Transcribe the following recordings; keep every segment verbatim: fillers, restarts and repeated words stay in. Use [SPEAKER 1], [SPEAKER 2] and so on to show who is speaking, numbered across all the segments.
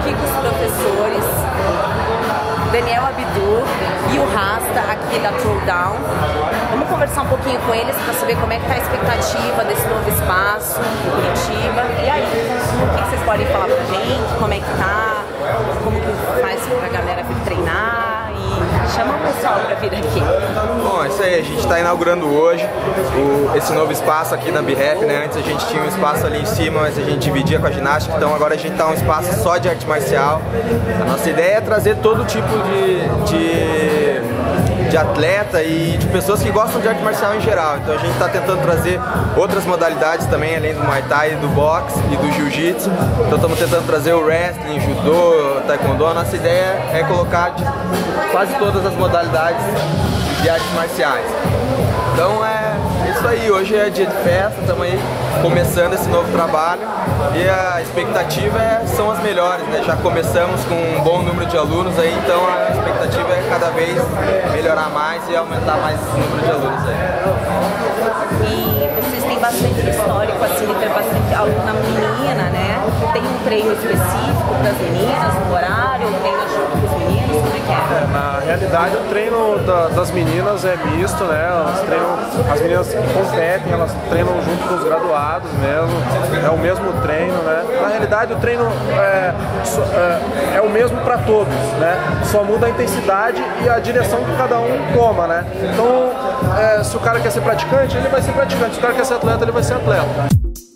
[SPEAKER 1] aqui com os professores, Daniel Abdu e o Rasta aqui da Throwdown. Vamos conversar um pouquinho com eles para saber como é que está a expectativa desse novo espaço em Curitiba. E aí, o que vocês podem falar pra gente? Como é que tá? Como que faz pra galera vir treinar? E chama o pessoal pra vir aqui.
[SPEAKER 2] Bom, é isso aí, a gente está inaugurando hoje o, esse novo espaço aqui da B R A P, né? Antes a gente tinha um espaço ali em cima, mas a gente dividia com a ginástica, então agora a gente está um espaço só de arte marcial. A nossa ideia é trazer todo tipo de, de, de atleta e de pessoas que gostam de arte marcial em geral. Então a gente está tentando trazer outras modalidades também, além do Muay Thai, do boxe e do Jiu-Jitsu. Então estamos tentando trazer o wrestling, judô, taekwondo. A nossa ideia é colocar de quase todas as modalidades de artes marciais. Então é isso aí, hoje é dia de festa, estamos aí começando esse novo trabalho e a expectativa é, são as melhores, né? Já começamos com um bom número de alunos aí, então a expectativa é cada vez melhorar mais e aumentar mais o número de alunos aí.
[SPEAKER 1] E vocês têm bastante histórico, assim, de ter bastante aluna menina, né? Tem um treino específico para as meninas, no horário, ou treina junto com os meninos, como é que é?
[SPEAKER 3] É, na realidade o treino da, das meninas é misto, né? Elas treinam, as meninas competem, elas treinam junto com os graduados mesmo, é o mesmo treino, né? Na realidade o treino é, é, é o mesmo para todos, né? Só muda a intensidade e a direção que cada um toma, né? Então, é, se o cara quer ser praticante, ele vai ser praticante, se o cara quer ser atleta, ele vai ser atleta.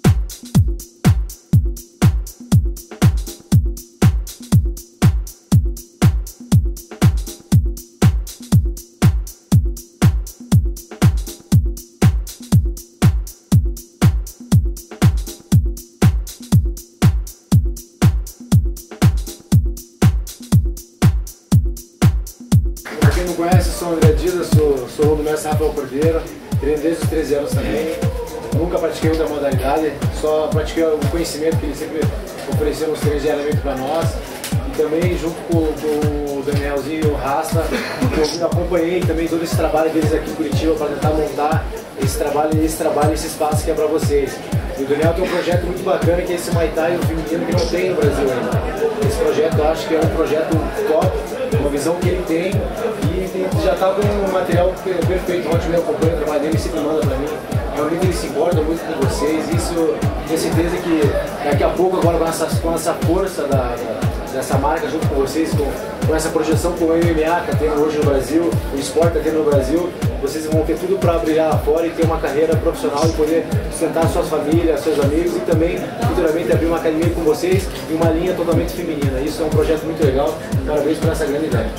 [SPEAKER 4] Pra quem não conhece, sou André Dias, sou, sou do mestre Rafael Cordeiro, treino desde os treze anos também. Nunca pratiquei outra modalidade, só pratiquei o conhecimento que ele sempre ofereceu nos treinos diariamente para nós. E também, junto com, com o Danielzinho e o Rasta, eu acompanhei também todo esse trabalho deles aqui em Curitiba para tentar montar esse trabalho, esse trabalho, esse espaço que é para vocês. E o Daniel tem um projeto muito bacana que é esse Muay Thai feminino que não tem no Brasil ainda. Esse projeto eu acho que é um projeto top, uma visão que ele tem e já está com um material perfeito. Ontem eu acompanho o trabalho dele e sempre manda para mim. Realmente ele se importa muito com vocês. Isso, tenho certeza que daqui a pouco, agora com essa, com essa força da, da, dessa marca junto com vocês, com, com essa projeção com o M M A que está tendo hoje no Brasil, o esporte está tendo no Brasil, vocês vão ter tudo para brilhar lá fora e ter uma carreira profissional e poder sustentar suas famílias, seus amigos e também futuramente abrir uma academia com vocês e uma linha totalmente feminina. Isso é um projeto muito legal. Parabéns por essa grande ideia.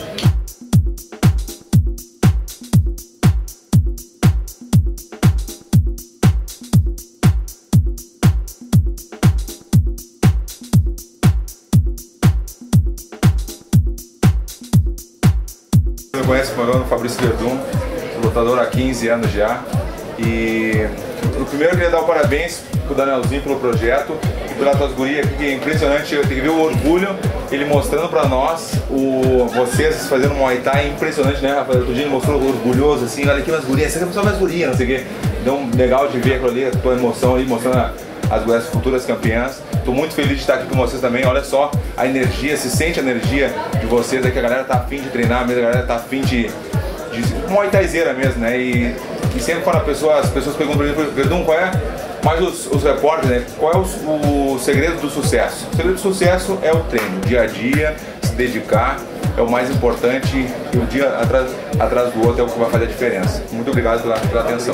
[SPEAKER 5] Eu conheço o meu nome é Fabrício Verdun, sou lutador há quinze anos já. E o primeiro eu queria dar o parabéns pro Danielzinho pelo projeto e pela tuas gurias, que é impressionante, eu tenho que ver o orgulho, ele mostrando pra nós, o, vocês fazendo um Muay Thai, impressionante, né, Rafael? O Dini mostrou orgulhoso, assim, olha aqui umas gurias, você é a pessoa mais guria, não sei o quê. Então, legal de ver aquilo ali, a tua emoção ali, mostrando a, as, as futuras campeãs. Estou muito feliz de estar aqui com vocês também. Olha só a energia, se sente a energia de vocês, é que a galera tá afim de treinar mesmo, a galera tá afim de, de Muay Thaizeira mesmo, né? E, e sempre quando a pessoa, as pessoas perguntam para mim, Verdun, qual é, mais os, os repórteres, né? Qual é o, o segredo do sucesso? O segredo do sucesso é o treino, dia a dia, se dedicar, é o mais importante e um dia atrás, atrás do outro é o que vai fazer a diferença. Muito obrigado pela, pela atenção.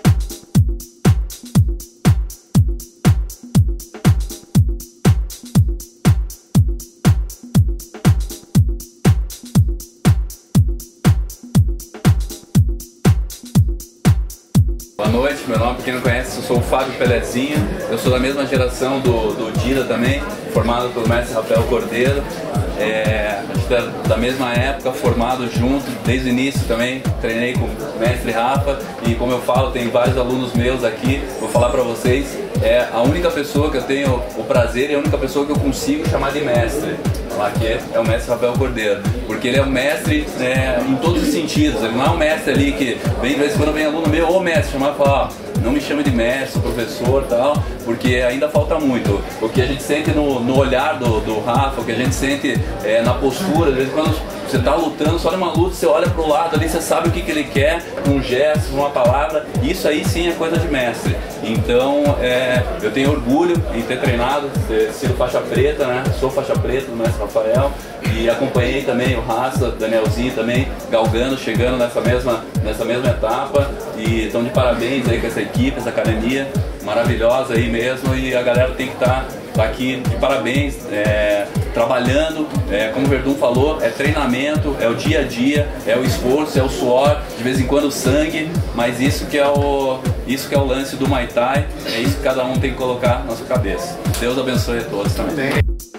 [SPEAKER 6] Boa noite, meu nome, pra quem não conhece, eu sou o Fábio Pelezinho, eu sou da mesma geração do, do Dira também, formado pelo mestre Rafael Cordeiro, é, a gente é da mesma época, formado junto, desde o início também, treinei com o mestre Rafa e como eu falo, tem vários alunos meus aqui, vou falar pra vocês, é a única pessoa que eu tenho o prazer e a única pessoa que eu consigo chamar de mestre. Aqui é o mestre Rafael Cordeiro, porque ele é um mestre é, em todos os sentidos, ele não é um mestre ali que vem, de vez em quando vem aluno meu, ô mestre, chamar e falar, ó, não me chame de mestre, professor e tal, porque ainda falta muito. O que a gente sente no, no olhar do, do Rafa, o que a gente sente é, na postura, às vezes quando você tá lutando, só numa luta, você olha pro lado ali, você sabe o que, que ele quer, um gesto, uma palavra, isso aí sim é coisa de mestre. Então, é, eu tenho orgulho em ter treinado, ter sido faixa preta, né? Sou faixa preta do mestre Rafael e acompanhei também o Rasta, Danielzinho também, galgando, chegando nessa mesma, nessa mesma etapa, e estão de parabéns aí com essa equipe, essa academia maravilhosa aí mesmo, e a galera tem que estar tá, tá aqui de parabéns, é, trabalhando, é, como o Verdun falou, é treinamento, é o dia a dia, é o esforço, é o suor, de vez em quando o sangue, mas isso que é o, isso que é o lance do Muay Thai, é isso que cada um tem que colocar na sua cabeça. Deus abençoe a todos também.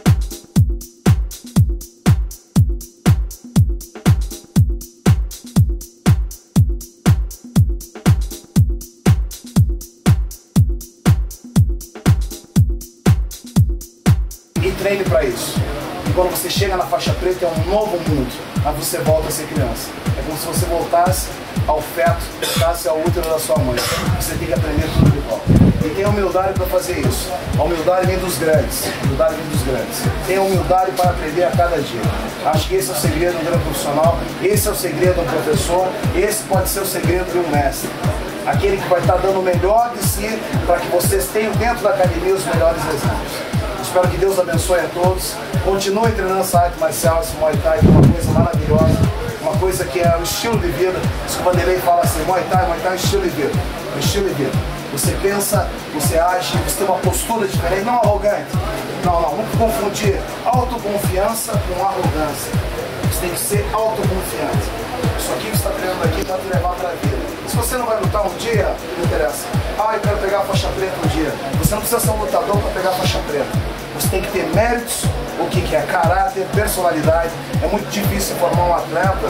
[SPEAKER 4] E treine para isso. E quando você chega na faixa preta é um novo mundo, mas você volta a ser criança. É como se você voltasse ao feto, voltasse ao útero da sua mãe. Você tem que aprender tudo de volta. E tem humildade para fazer isso. A humildade vem dos grandes. A humildade vem dos grandes. Tem humildade para aprender a cada dia. Acho que esse é o segredo de um grande profissional, esse é o segredo de um professor, esse pode ser o segredo de um mestre. Aquele que vai estar dando o melhor de si para que vocês tenham dentro da academia os melhores exemplos. Espero que Deus abençoe a todos. Continuem treinando essa arte marcial, esse Muay Thai, que é uma coisa maravilhosa, uma coisa que é um estilo de vida. Isso que o Vanderlei fala assim, Muay Thai, Muay Thai é um estilo de vida. Um estilo de vida. Você pensa, você age, você tem uma postura diferente, não arrogante. Não, não, vamos confundir autoconfiança com arrogância. Você tem que ser autoconfiante. Isso aqui que você está treinando aqui vai te levar para a vida. Se você não vai lutar um dia, não interessa. Ah, eu quero pegar a faixa preta um dia. Você não precisa ser um lutador para pegar a faixa preta. Você tem que ter méritos, o que, que é caráter, personalidade. É muito difícil formar um atleta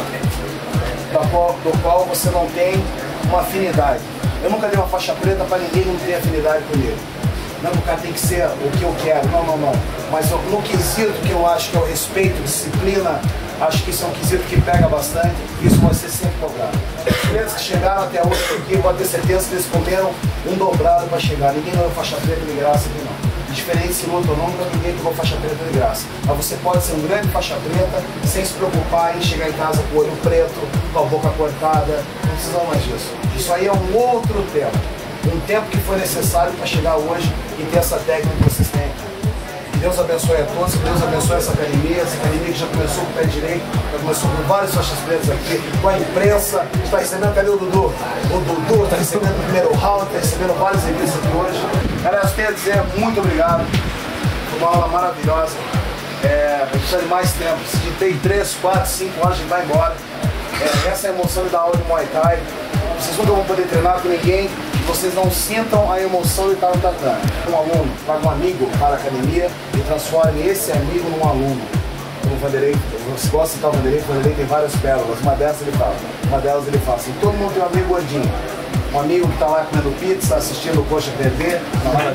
[SPEAKER 4] da qual, do qual você não tem uma afinidade. Eu nunca dei uma faixa preta para ninguém que não tem afinidade comigo. Não, o cara tem que ser o que eu quero. Não, não, não. Mas eu, no quesito que eu acho que é o respeito, disciplina, acho que isso é um quesito que pega bastante, isso vai ser sempre cobrado. Os clientes que chegaram até hoje aqui, pode ter certeza que eles comeram um dobrado para chegar. Ninguém ganhou faixa preta de graça aqui não. Diferente se luta ou não, ninguém pegou faixa preta de graça. Mas você pode ser um grande faixa preta sem se preocupar em chegar em casa com o olho preto, com a boca cortada. Não precisa mais disso. Isso aí é um outro tempo. Um tempo que foi necessário para chegar hoje e ter essa técnica que vocês têm aqui. Deus abençoe a todos, Deus abençoe essa academia, essa academia que já começou com o pé direito, já começou com vários faixas pretas aqui, com a imprensa, está recebendo, cadê o Dudu? O Dudu está recebendo o primeiro round, está recebendo várias revistas aqui hoje. Galera, eu tenho a dizer muito obrigado, foi uma aula maravilhosa, é, eu preciso de mais tempo, se tem três, quatro, cinco horas a gente vai embora. É, essa é a emoção de dar aula de Muay Thai, vocês nunca vão poder treinar com ninguém, vocês não sintam a emoção de estar no tatame. Um aluno paga um amigo para a academia e transforme esse amigo num aluno. Como o Vanderlei, você gosta de citar o Vanderlei, o Vanderlei tem várias pérolas, uma dessas ele fala, uma delas ele fala assim, todo mundo tem um amigo gordinho, um amigo que está lá comendo pizza, assistindo o Coxa T V, na hora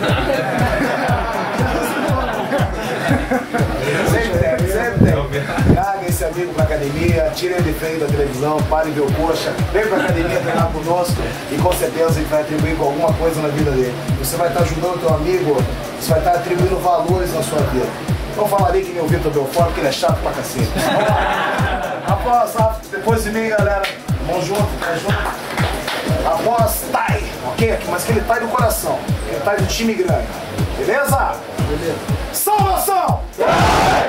[SPEAKER 4] sempre tem, sempre tem. Traga esse amigo para a academia, tire ele de frente da televisão, pare de ver o Coxa, vem para a academia treinar conosco e com certeza a gente vai atribuir com alguma coisa na vida dele. Você vai estar ajudando o teu amigo, você vai estar atribuindo valores na sua vida. Não falarei que nem o Vitor Belfort, porque ele é chato pra cacete. Vamos lá. Após, depois de mim, galera, vamos junto, vamos junto. Após Thai, ok? Mas aquele Thai do coração, aquele Thai do time grande. Beleza? Beleza. Salvação!